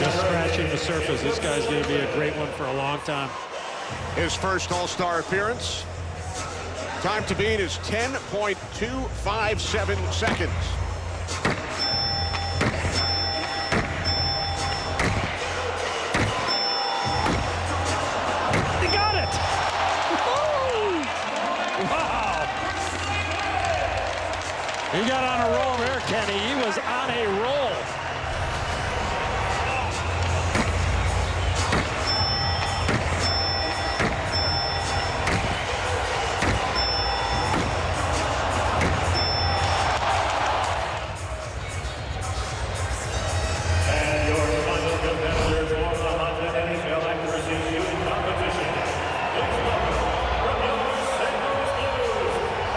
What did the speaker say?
just scratching the surface. This guy's going to be a great one for a long time. His first All-Star appearance. Time to beat is 10.257 seconds. He got it! Wow! He got on a roll there, Kenny. He was on a roll.